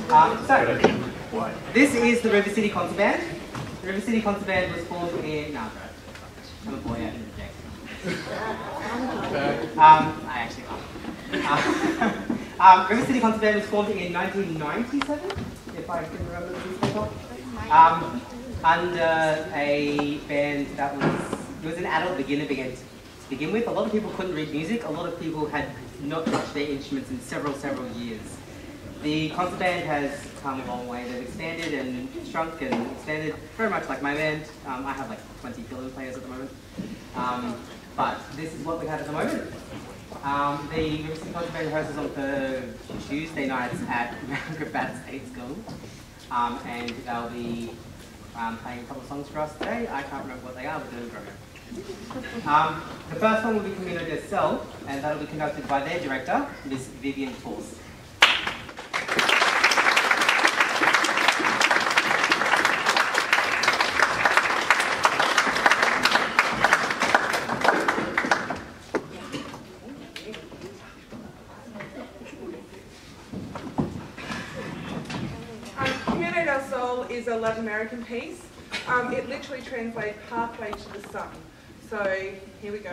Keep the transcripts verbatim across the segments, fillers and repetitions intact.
Um, so, this is the River City Concert Band. The River City Concert Band was formed in... No, bro. I'm a boy, I didn't reject. um, I actually can't. um, River City Concert Band was formed in nineteen ninety-seven, if I can remember the newspaper. Um, under a band that was... It was an adult beginner band to begin with. A lot of people couldn't read music. A lot of people had not touched their instruments in several, several years. The concert band has come a long way. They've expanded and shrunk and expanded, very much like my band. Um, I have like twenty fill-in players at the moment. Um, but this is what we have at the moment. Um, the River City Concert Band rehearses on the Tuesday nights at Roundabout State School. Um, and they'll be um, playing a couple of songs for us today. I can't remember what they are, but they're great. Um, the first one will be Camina and that'll be conducted by their director, Miss Vivian Force. Is a Latin American piece. Um, it literally translates pathway to the sun. So here we go.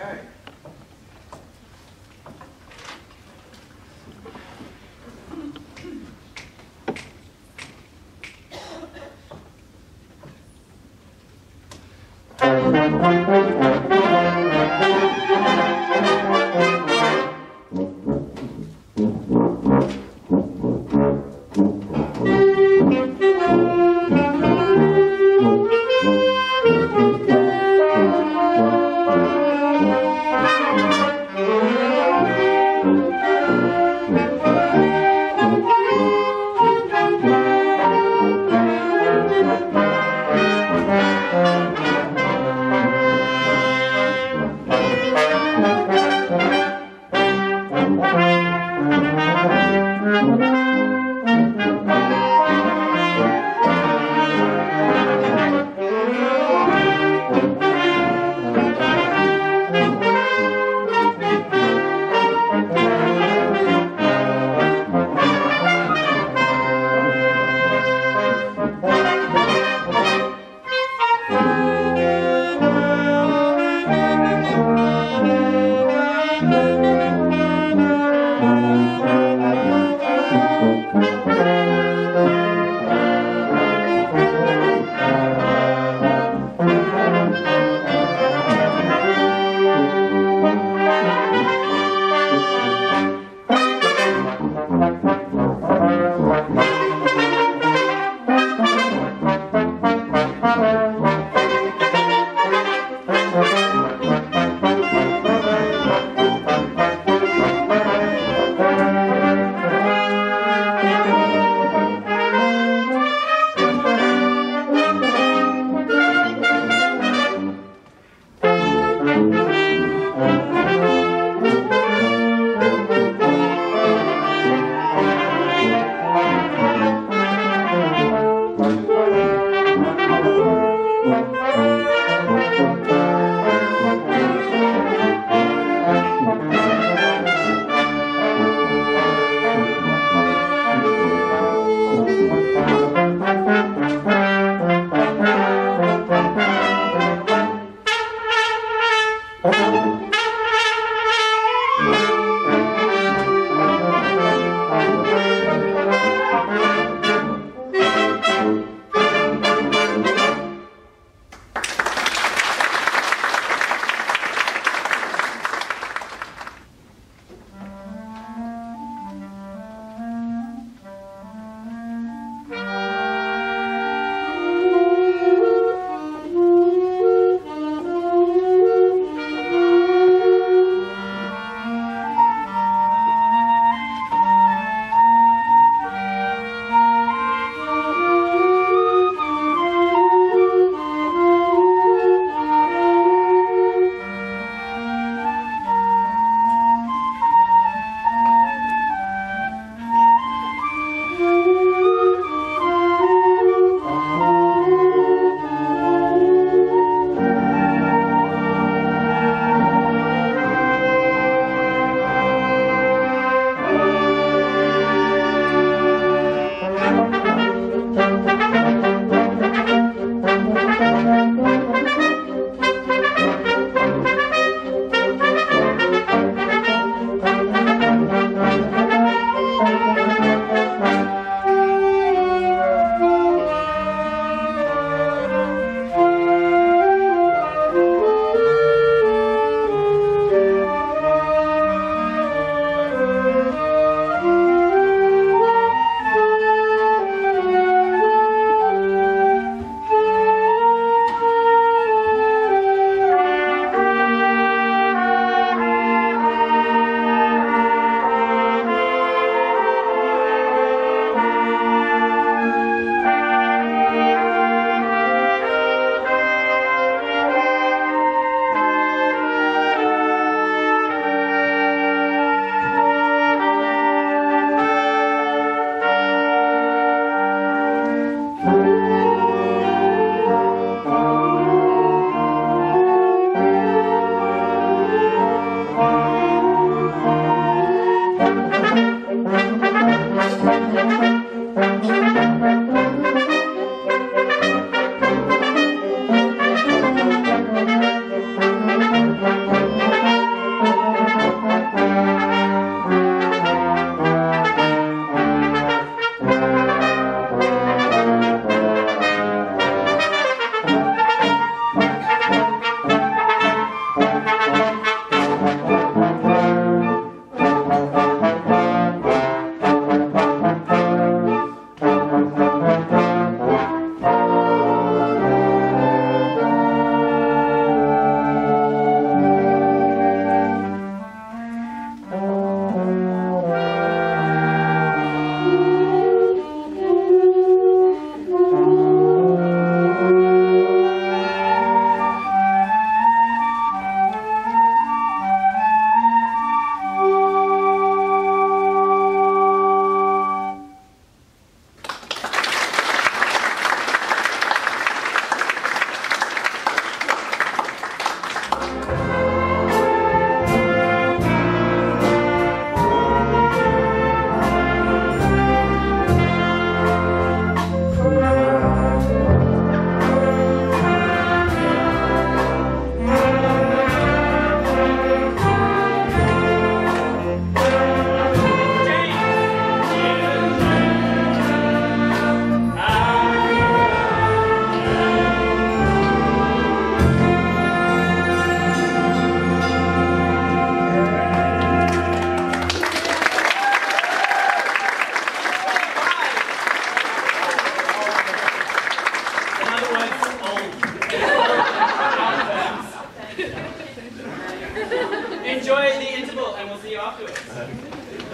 and we'll see you afterwards.